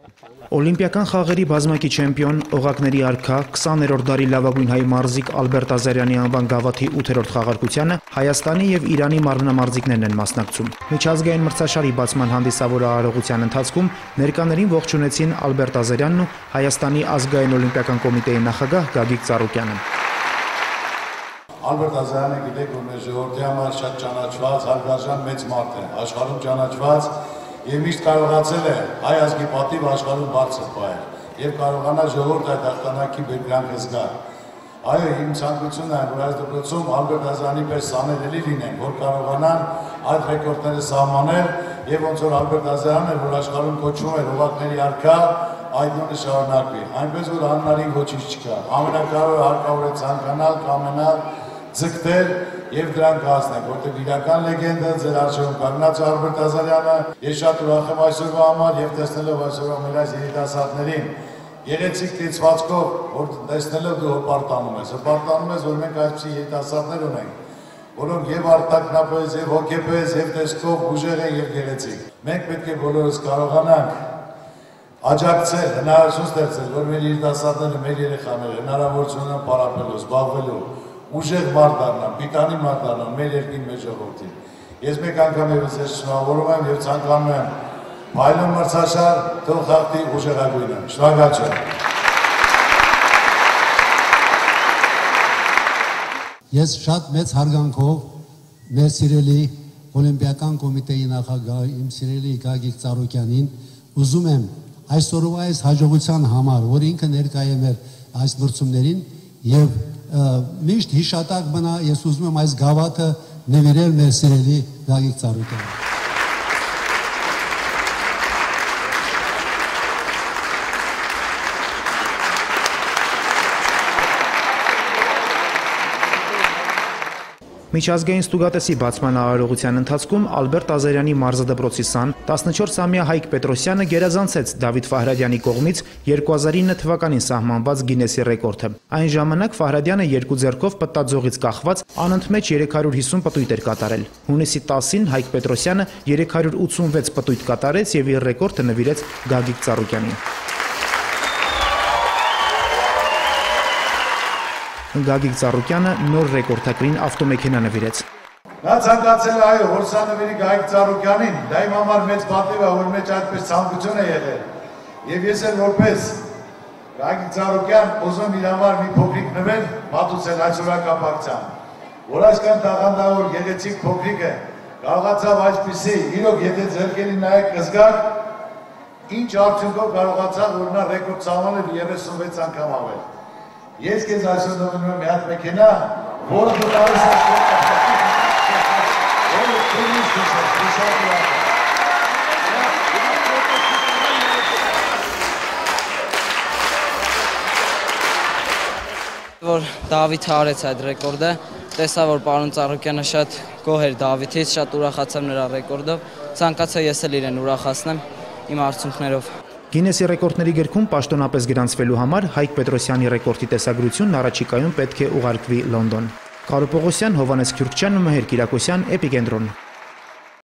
Օլիմպիական խաղերի բազմակի չեմպիոն, օղակների արքա, 20-րդ դարի լավագույն հայ մարզիկ Ալբերտ Ազարյանի անվան գավաթի 8-րդ խաղարկությանը Հայաստանի եւ Իրանի մարմնամարզիկներն են մասնակցում։ Միջազգային մրցաշարի բացման հանդիսավոր արարողության ընթացքում ներկաներին ողջունեցին Ալբերտ Ազարյանն ու Հայաստանի ազգային օլիմպիական կոմիտեի նախագահ Գագիկ Ծառուկյանը։ Ալբերտ Ազարյանը գիտեք, որ մեր ժողովրդի համար շատ ճանաչված, հարգարժան մեծ մարդ է, աշխարհում ճանաչված եւ միշտ կարողացել է հայ ազգի պատիվ աշխարհում բարձր պահել եւ կարողանա ժողովուրդ այդ հաղթանակի բերկրանքը զգալ։ Այո, իմ ցանկությունն է, որ այս դպրոցում Ալբերտ Ազարյանի պես սաներելի լինեն, որ կարողանան այդ ռեկորդները սահմանել եւ ոնց որ Ալբերտ Ազարյանը, որ աշխարհում կոչվում է օղակների արքա, այդ նույնը շարունակվի։ Այնպես որ անհնարին ոչինչ չկա։ Ամենակարևորը հարկավոր է ցանկանալ, կամենալ, ձգտել եւ դրան կհասնենք, որտեղ իրական լեգենդը ձեր արժեքում կանգնած Ալբերտ Ազարյանը, ես շատ ուրախ եմ այսօրվա համար եւ տեսնելով այսօրվա մեր այս երիտասարդներին, գեղեցիկ լիցվածքով, որ տեսնելով դու հպարտանում ես, որ մենք այսպիսի երիտասարդներ ունենք, որոնք եւ արտաքնապես եւ հոգեպես եւ տեսքով ուժեղ են եւ գեղեցիկ։ Մենք պետք է բոլորս կարողանանք աջակցել, հնարավորություն ստեղծել, որ մեր երիտասարդները, մեր երեխաները հնարավորություն ունենան պարապելու, զբաղվելու, ուժեղ մարդ դառնան, պիտանի մարդ դառնան մեր երկրին, մեր ժողովրդին։ Ես մեկ անգամ եւս շնորհավորում եմ եւ ցանկանում եմ փայլուն մրցաշար թող խաղթի ուժեղագույնը։ Շնորհակալ եմ։ Ես շատ մեծ հարգանքով մեր սիրելի օլիմպիական կոմիտեի նախագահ, իմ սիրելի Գագիկ Ծառուկյանին ուզում եմ այսօրվա այս հաջողության համար, որ ինքը ներկայ է մեր այս մրցումներին եւ միշտ հիշատակ մնա, ես ուզում եմ այս գավաթը նվիրել մեր սիրելի Գագիկ Ծառուկյանին։ Միջազգային ստուգատեսի բացման արարողության ընթացքում Ալբերտ Ազարյանի մարզադպրոցի սան 14-ամյա Հայկ Պետրոսյանը գերազանցեց Դավիթ Ֆահրադյանի կողմից 2009 թվականին սահմանված Գինեսի ռեկորդը։ Այն ժամանակ Ֆահրադյանը երկու ձեռքով պտտաձողից կախված անընդմեջ 350 պտույտ էր կատարել։ Հունիսի 10-ին Հայկ Պետրոսյանը 386 պտույտ կատարեց եւ իր ռեկորդը նվիրեց Գագիկ Ծառուկյանին։ Գագիկ Ծառուկյանը նոր ռեկորդակրին ավտոմեքենա նվիրեց։ Նա ցանկացել է այո, որ սա նվիրի Գագիկ Ծառուկյանին, դա իմ համար մեծ պատիվ է, որ մեջ այդպես ցանկություն է եղել։ Եվ ես էլ որպես Գագիկ Ծառուկյան ուզում իր համար մի փոքրիկ նվեր մատուցել այսօրվա կապակցությամբ, որ այսքան տաղանդավոր գեղեցիկ փոքրիկը կարողացավ այսպիսի, իրոք եթե ձեռքերի նայեք կզգաք, ինչ արդյունքով կարողացավ, որ նա ռեկորդ սահմանել 36 անգամ ավել։ Ես քեզ այսօր նվիրում եմ մի հատ մեքենա, որը դու կարող ես որ Դավիթը արեց այդ ռեկորդը, տեսա որ պարոն Ծառուկյանը շատ գոհ էր Դավիթից, շատ ուրախացավ նրա ռեկորդով, ցանկացա ես էլ իրեն ուրախացնեմ իմ արդյունքներով։ Գինեսի ռեկորդների գրքում պաշտոնապես գրանցվելու համար Հայկ Պետրոսյանի ռեկորդի տեսագրությունն առաջիկայում պետք է ուղարկվի Լոնդոն։ Կարո Պողոսյան, Հովհաննես Քյուրքչյան ու Մհեր Կիրակոսյան, Էպիկենտրոն։